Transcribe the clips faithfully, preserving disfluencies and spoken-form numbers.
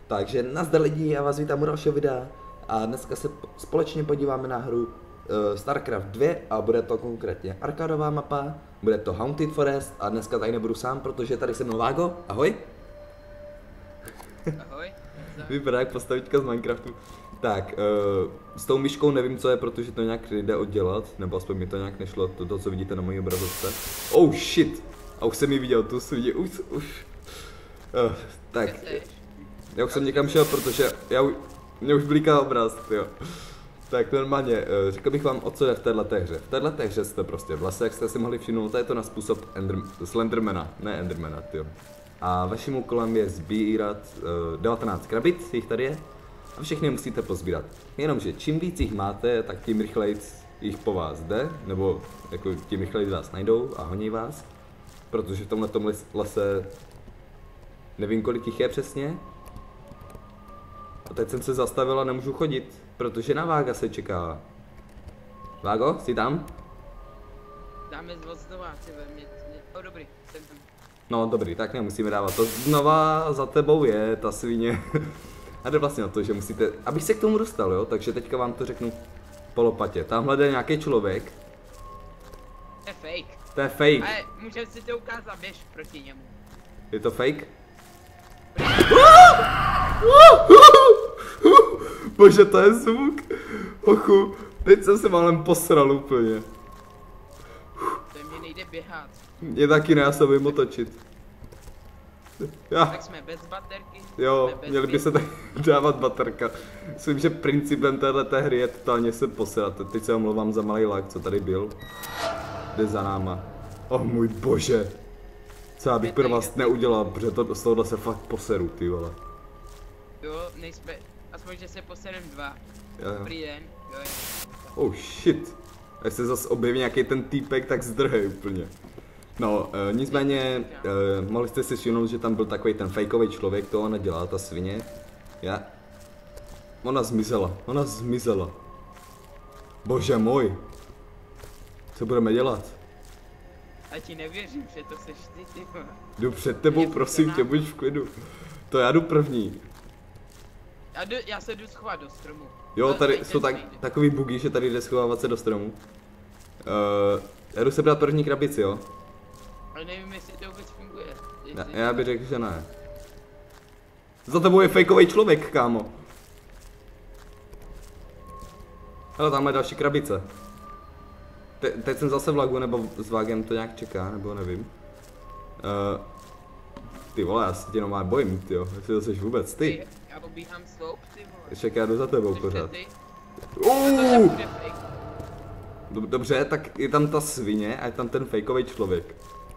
Takže nazdar lidi, já vás vítám u dalšího videa a dneska se společně podíváme na hru uh, StarCraft dva a bude to konkrétně arkádová mapa, bude to Haunted Forest a dneska tady nebudu sám, protože tady se mnou Vágo, ahoj. Ahoj. Vypadá jak postavička z Minecraftu. Tak, uh, s tou myškou nevím co je, protože to nějak jde oddělat, nebo aspoň mi to nějak nešlo, to, to co vidíte na mojí obrazovce. Oh shit! A už jsem ji viděl, tu jsem viděl, už, už. Uh, tak, já už jsem někam šel, protože já už, mě už blíká obraz, jo. Tak normálně, uh, řekl bych vám o co je v této hře. V této hře jste prostě v lese, jak jste si mohli všimnout, je to na způsob Ender, Slendermana, ne Endermana, jo. A vaším úkolem je sbírat uh, devatenáct krabic, jich tady je. A všechny musíte pozbírat. Jenomže čím víc jich máte, tak tím rychleji jich po vás jde, nebo jako tím rychleji vás najdou a honí vás. Protože v tomhle lese nevím kolik jich je přesně. A teď jsem se zastavil a nemůžu chodit, protože na Vága se čeká. Vágo, jsi tam? Dáme znova, ty ve mě, mě, oh dobrý, jsem tam. No dobrý, tak nemusíme dávat to. Znova za tebou je ta svině. A jde vlastně o to, že musíte, abych se k tomu dostal, jo, takže teďka vám to řeknu po lopatě. Tamhle jde nějaký člověk. To je fake. To je fake. Ale můžeme si to ukázat, běž proti němu. Je to fake? Bože, to je zvuk. Ochu, teď jsem se málem posral úplně. To mě nejde běhat. Mě taky ne, já se vím otočit. Já. Tak jsme bez baterky. Jo, měli by se tak dávat baterka. Myslím, že principem téhleté hry je totálně se posrat. Teď se omlouvám za malý lag, co tady byl. Jde za náma. Oh můj bože. Co já bych pro vás neudělal, protože to, z tohohle se fakt poseru, ty vole. Jo, nejsme, aspoň že se poserem dva. Jo, jo. Dobrý den, jo. Oh shit. Až se zase objeví nějaký ten týpek, tak zdrhej úplně. No, e, nicméně, e, mohli jste si všimnout, že tam byl takový ten fejkový člověk, to ona dělá, ta svině. Já... Ona zmizela, ona zmizela. Bože můj. Co budeme dělat? A ti nevěřím, že to seš ty, ty vole. Jdu před tebou, prosím tě, buď v klidu. To já jdu první. Já, jdu, já se jdu schovat do stromu. Jo, To- tady teď jsou ten tak, nejde. takový bugy, že tady jde schovávat se do stromu. Uh, já jdu sebrat první krabici, jo? Ale nevím, jestli to vůbec funguje. Já, Jestli- já bych řekl, že ne. Za tebou je fejkový člověk, kámo. Hele, tamhle další krabice. Te, teď jsem zase v lagu, nebo s Vágem to nějak čeká, nebo nevím. Uh, ty vole, já se tě normálně bojím, ty jo, jestli to seš vůbec ty. Ty, já pobíhám sloup, ty vole. Čekaj, já jdu za tebou Jsi pořád. ty? Uh! To bude fake. Dob- Dobře, tak je tam ta svině a je tam ten fejkový člověk.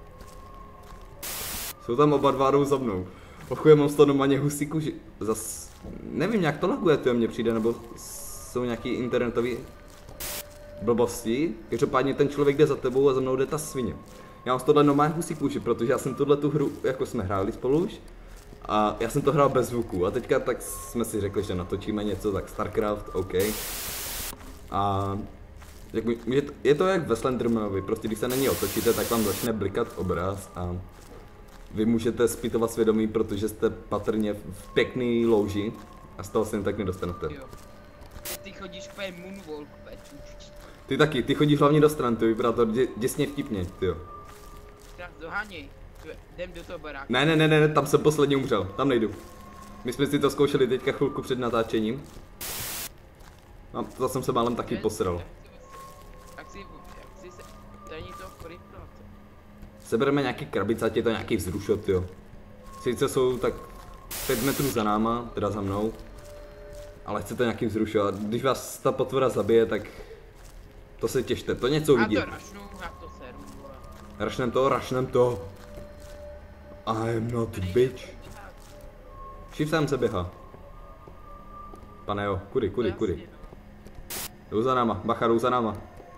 Jsou tam oba dva, jdou za mnou. Ochu, mám z toho normálně husí kůži. Zas... Nevím, jak to laguje, to mně přijde, nebo jsou nějaký internetové blbosti. Každopádně ten člověk jde za tebou a za mnou jde ta svině. Já mám z tohle normálně husí kůži, protože já jsem tuhle tu hru, jako jsme hráli spolu už. A já jsem to hrál bez zvuku a teďka tak jsme si řekli, že natočíme něco, tak StarCraft, OK. A jak, je, to, je to jak ve Slendermanovi, prostě když se na něj otočíte, tak vám začne blikat obraz a vy můžete zpytovat svědomí, protože jste patrně v pěkný louži a z toho se jen tak nedostanete. Jo. Ty chodíš úplně moonwalk, peč. Ty taky, ty chodíš hlavně do stran, ty vypadá to dě, děsně vtipně, tyjo. Tak doháněj, jdem do toho baráku. Ne, ne, ne, ne, tam jsem posledně umřel, tam nejdu. My jsme si to zkoušeli teďka chvilku před natáčením. A to jsem se málem taky posral. Tak si, jak si se, to není to korytno. Sebereme nějaký krabice, ať je to nějaký vzrušot, jo. Sice jsou tak pět metrů za náma, teda za mnou. Ale chcete nějaký vzrušot. Když vás ta potvora zabije, tak to se těšte, to něco Já uvidí. to rašnu, já to seru, vole. Rašnem to, rašnem to. I am not a bitch. Shiftem se běhá. Pane jo, kudy, kudy, kudy. Jdou za náma, bacha, jdou za náma.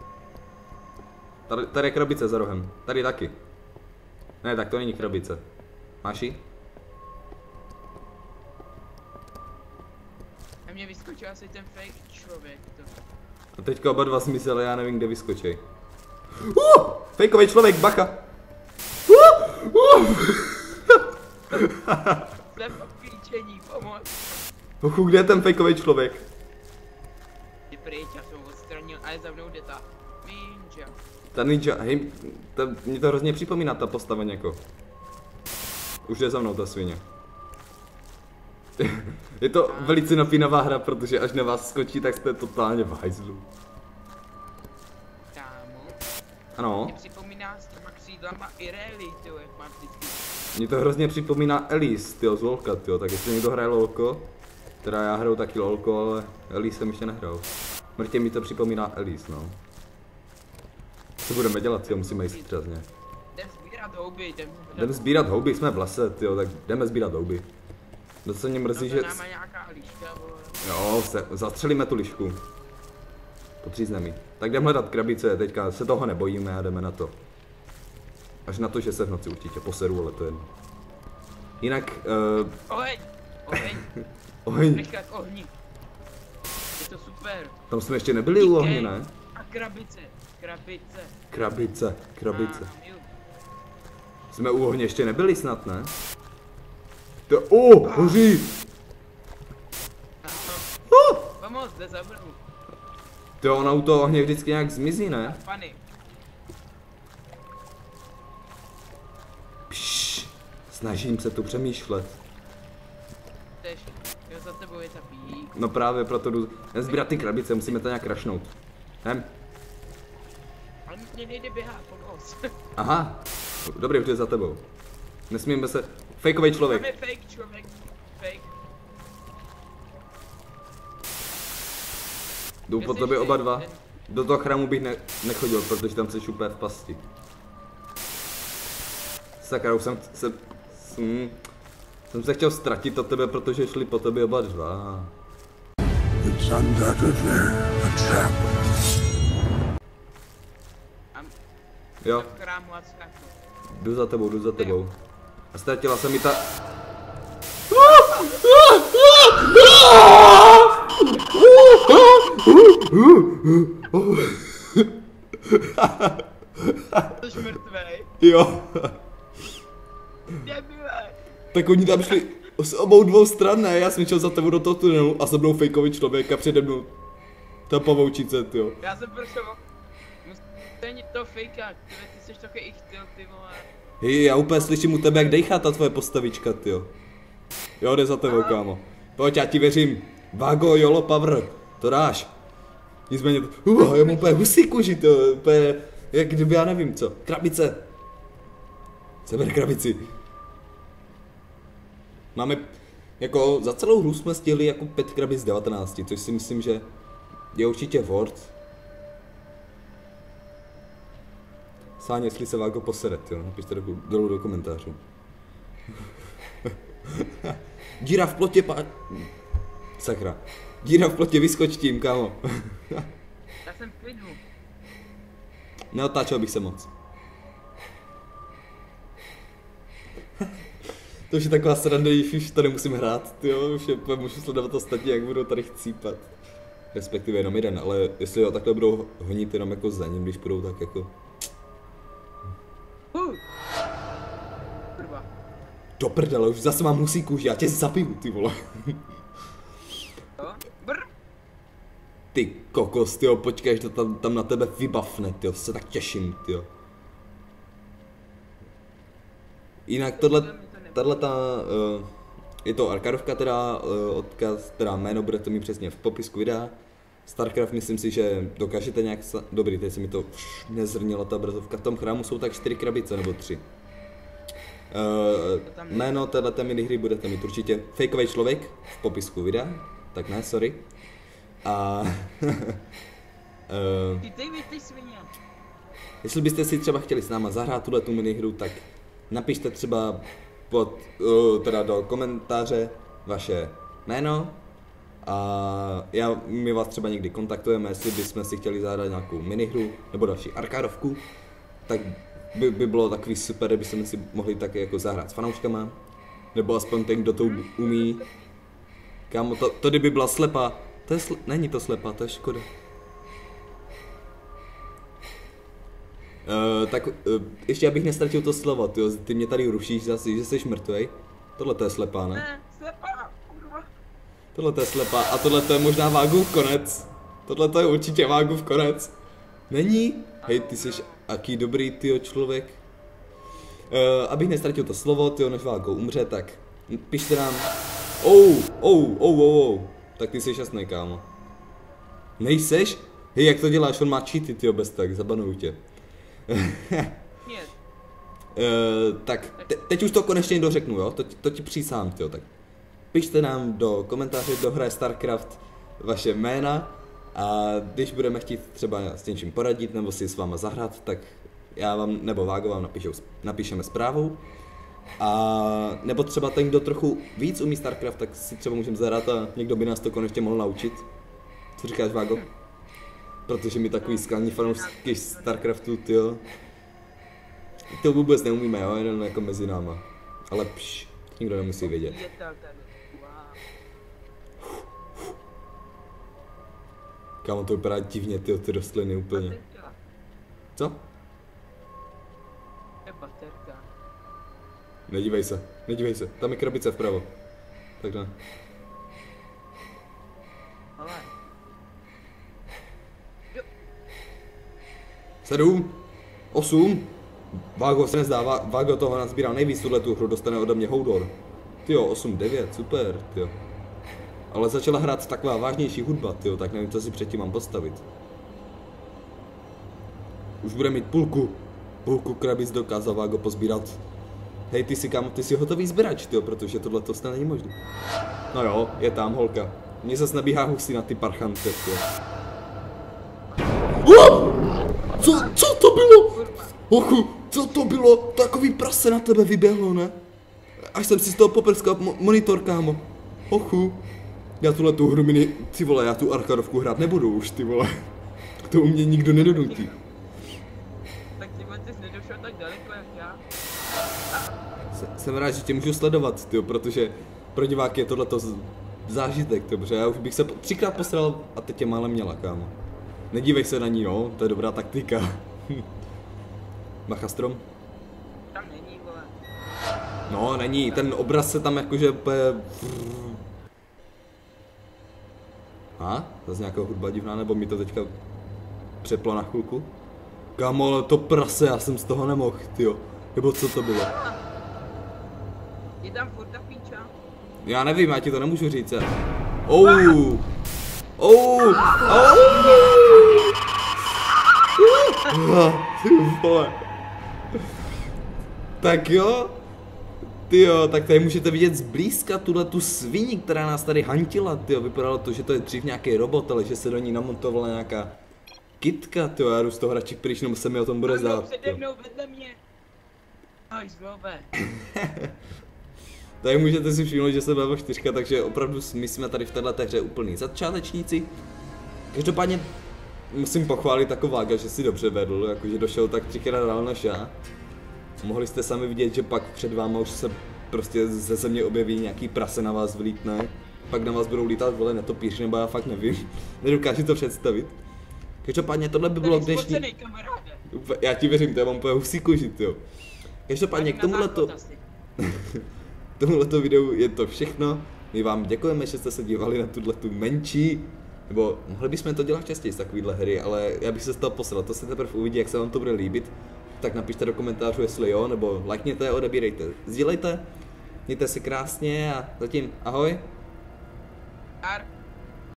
Tady, tady je krabice za rohem, tady taky. Ne, tak to není krabice. Máš ji? A mě vyskočil asi ten fake člověk, to. A teďka oba dva zmizeli, já nevím, kde vyskočí. Uh, fejkový člověk, bacha. Uh, uh. Jsem v píči. řešení, pomoc. Hochu, kde je ten fejkový člověk? Ty pryč, já jsem ho odstranil, ale za mnou jde ta ninja. Ta ninja, hej, ta, mě to hrozně připomíná ta postava něko. Už jde za mnou ta svině. Je to velice napínavá hra, protože až na vás skočí, tak jste totálně v hajzlu. Kámo. Ano. Mě připomíná s těma křídlama Irelie, tyjo, jak mám vždycky. Mě to hrozně připomíná Elise, tyjo, z LOLka, tyjo, tak jestli někdo hraje LOLko, teda já hraju taky LOLko, ale Elise jsem ještě nehrál. Mrtě mi to připomíná Elise, no. Co budeme dělat, tyjo, musíme jít střazně. Jdem sbírat houby, jdem sbírat Jdeme sbírat houby, jsme v lese, tyjo, tak jdeme sbírat houby. Docela mě mrzí, no že... to nám má nějaká liška, vole. Jo, se, zastřelíme tu lišku. Potřízneme ji. Tak jdeme hledat krabice, teďka se toho nebojíme a jdeme na to. Až na to, že se v noci určitě poseru, ale to je jedno. Jinak, uh, Oheň! Oheň! oheň, Rychle k ohni. Je to super. tam jsme ještě nebyli u ohně, ne? A krabice, krabice. Krabice, krabice. A, milu. Jsme u ohně ještě nebyli snad, ne? To, oh, hoří! No. Pomoc, jde za mnou. To ono u toho ohně vždycky nějak zmizí, ne? Pany. Pšš, snažím se tu přemýšlet. Tež, jo, za tebou je ta pík. No právě proto jdu sbírat ty krabice, musíme to nějak rašnout. Hm? Ale mě nejde běhat, pomoc. Aha, dobrý, už je za tebou. Nesmíme se... Fejkovej člověk. Tam je fake člověk, fake. Jdu po Kde tobě jsi oba ty? dva. Ten- Do toho chrámu bych ne nechodil, protože tam jsi úplně v pasti. Sakra, už jsem se... Jsem, jsem se chtěl ztratit od tebe, protože šli po tobě oba dva. It's undoubtedly a trap. A Jo, v chrámu a skáku. jdu za tebou, jdu za tebou. A ztratila se mi ta... Jsi mrtvej. Jo. Debile. Tak oni tam šli z obou dvou stran, ne? Já jsem šel za tebou do toho tunelu a za mnou fejkový člověk a přede mnou ta pavoučice, tyjo. Já jsem prostě... To není to fejka, ty, ty jsi takový ichtyl, ty vole. Hej, já úplně slyším u tebe, jak dejchá ta tvoje postavička, tyjo. Jo, jde za tebou, kámo. Pojď, já ti věřím. Vago, jolo, power. To dáš. Nicméně, uh, já mám úplně husí kůži, to úplně, jak kdyby já nevím co. Krabice. Seber krabici. Máme, jako za celou hru jsme stihli jako pět krabic z devatenácti, což si myslím, že je určitě worth. Sáň, jestli se Vágo posede, jo, napište do, dolů do komentářů. Díra v plotě, pa... Sakra. Díra v plotě, vyskoč tím, kámo. Já jsem v klidu. Neotáčel bych se moc. To už je taková sranda, když už to nemusím hrát, jo, už je, můžu sledovat ostatní, jak budou tady chcípat. Respektive jenom jeden, ale jestli ho takhle budou honit jenom jako za ním, když budou tak jako... Uh. Kurva. Do prdele, už zase mám husí kůži, já tě zabiju, ty vole. Jo? Brr. Ty kokos, tyjo, počkej, až to tam, tam na tebe vybavne, tyjo, se tak těším, tyjo. Jinak tohle, tahle ta, uh, je to arkadovka teda, uh, odkaz, teda jméno budete mít přesně v popisku videa. Starcraft myslím si, že dokážete nějak, dobrý, teď se mi to už nezrnila ta obrazovka, v tom chrámu jsou tak čtyři krabice nebo tři. Uh, jméno téhleté minihry budete mít určitě fejkový člověk v popisku videa, tak ne, sorry. A uh, Ty David, ty svině. jestli byste si třeba chtěli s náma zahrát tuhle tu minihru, tak napište třeba pod, uh, teda do komentáře vaše jméno a já, my vás třeba někdy kontaktujeme, jestli bychom si chtěli zahrát nějakou minihru nebo další arkádovku, tak by, by bylo takový super, kdybychom si mohli taky jako zahrát s fanouškama, nebo aspoň ten, kdo to umí. Kámo, to, to kdyby byla slepa, to je sle, není to slepa, to je škoda. Uh, tak uh, ještě abych nestratil to slovo, tyjo, ty mě tady rušíš zase, že jsi mrtvej. Tohle to je slepá, ne? Ne, slepá, kurva. Tohle to je slepá a tohle to je možná Vágův konec. Tohle to je určitě Vágův konec. Není? Hej, ty jsi aký dobrý, tyjo, člověk. Uh, abych nestratil to slovo, tyjo, než Vágo umře, tak pište nám. Oh, oh, oh, oh, oh. Tak ty jsi šťastný, kámo. Nejseš? Hej, jak to děláš? On má cheaty, tyjo, bez tak, zabanuju tě. Nie. Uh, tak te, teď už to konečně dořeknu, jo? To, to ti přísám, tyjo, tak. Pište nám do komentáře do hry StarCraft vaše jména a když budeme chtít třeba s něčím poradit nebo si s váma zahrát, tak já vám nebo Vágo vám napíšou, napíšeme zprávu. A nebo třeba ten, kdo trochu víc umí StarCraft, tak si třeba můžeme zahrát a někdo by nás to konečně mohl naučit. Co říkáš, Vágo? Protože my takový skalní fanoušky StarCraftu, tyjo. To vůbec neumíme, jo, jenom jako mezi náma. Ale pš, nikdo nemusí vědět. Kámo, to vypadá divně, tyjo, ty rostliny úplně. Co? Je baterka. Nedívej se, nedívej se, tam je krabice vpravo. Takhle. Ale. Sedm, osm. Vágo se nezdá, Vágo toho nazbírá nejvíc tuhle tu hru, dostane ode mě Hodor. Tyjo, osm, devět, super, tyjo. Ale začala hrát taková vážnější hudba, tyjo, tak nevím, co si předtím mám postavit. Už bude mít půlku, půlku krabic dokázal Vágo pozbírat. Hej, ty si kámo, ty jsi hotový sběrač, tyjo, protože tohle to snad není možné. No jo, je tam holka. Mně zase nabíhá husí na ty parchance, tyjo. Co, co to bylo? Ochu, co to bylo? Takový prase na tebe vyběhlo, ne? Až jsem si z toho poprskal mo monitor, kámo. Ochu. Já tuhle tu hru mini, ty vole, já tu arkadovku hrát nebudu už, ty vole. To u mě nikdo nedonutí. Tak ty jsi nedošel tak daleko jak já. Jsem rád, že tě můžu sledovat, tyjo, protože pro diváky je tohleto zážitek, dobře, já už bych se třikrát posral a teď tě málem měla, kámo. Nedívej se na ní, no, to je dobrá taktika. Bacha strom? Tam není, vole. No, není, ten obraz se tam jakože úplně... A? Zase nějaká hudba divná, nebo mi to teďka přeplo na chvilku? Kámo, ale to prase, já jsem z toho nemohl, tyjo. Nebo co to bylo? Je tam furt ta píča. Já nevím, já ti to nemůžu říct. Oh. Oh. Oh. Ty vole. Tak jo. Tyjo, tak tady můžete vidět zblízka tuhle tu sviní, která nás tady hantila, tyjo. Vypadalo to, že to je dřív nějaký robot, ale že se do ní namontovala nějaká kytka, tyjo. Já jdu z toho radši pryč, nebo se mi o tom bude zdát. Přede mnou, vedle mě. Aj, zlové. Tady můžete si všimnout, že jsem level čtyři, takže opravdu my jsme tady v této hře úplný začátečníci. Každopádně musím pochválit jako Vága, že si dobře vedl, jakože došel tak třikrát dál než já. Mohli jste sami vidět, že pak před váma už se prostě ze země objeví nějaký prase na vás vlítne. Pak na vás budou lítat vole netopíři, nebo já fakt nevím. Nedokážu to představit. Každopádně tohle by bylo dnešní... Já ti věřím, to já mám úplně husí koži, jo. Každopádně k tomuhleto... tomuhleto videu je to všechno. My vám děkujeme, že jste se dívali na tuto menší, nebo mohli bychom to dělat častěji z takovýhle hry, ale já bych se z toho posral, to se teprve uvidí, jak se vám to bude líbit. Tak napište do komentářů, jestli jo, nebo lajkněte, odebírejte, sdílejte, mějte si krásně a zatím ahoj. Ar.